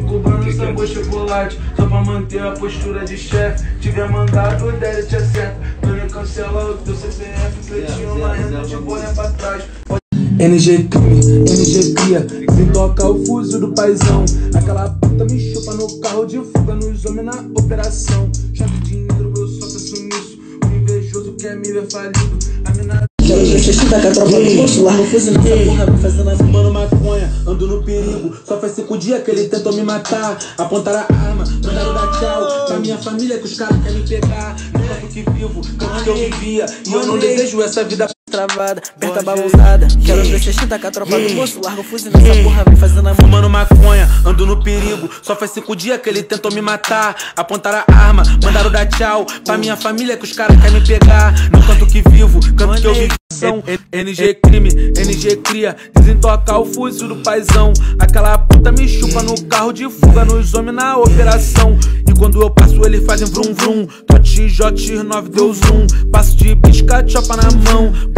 cubano, sabor chocolate, só pra manter a postura de chefe. Tiver mandado, der te acerta. Tony cancela o teu CPF, pretinho marrendo de boia pra trás. NG crime, NG cria, desentoca o fuzil do paizão. Aquela puta me chupa no carro de fuga, nos homens na operação. Chave dinheiro, eu só penso nisso. O invejoso quer me ver falido. A mina... Quero ver você chutar com a tropa do bolso, larga o fuzil nessa porra, me fazendo assim. Fumando maconha, ando no perigo. Só faz 5 dias que ele tentou me matar. Apontaram a arma, mandaram dar tchau pra minha família que os caras querem me pegar. No campo que vivo, campo que eu vivia. E eu não desejo essa vida travada, aperta bagunçada. Quero ver você chutar com a tropa do bolso, larga o fuzil nessa porra, vem fazendo a... Fumando maconha, ando no perigo. Só faz 5 dias que ele tentou me matar. Apontaram a arma, mandaram dar tchau pra minha família que os caras querem me pegar. No canto que vivo, campo que eu vivi. NG crime, NG cria, desentoca o fuzil do paizão. Aquela puta me chupa no carro de fuga, nos homens na operação. E quando eu passo eles fazem vrum vrum. Tote J9 deu zoom, passo de bisca, chopa na mão.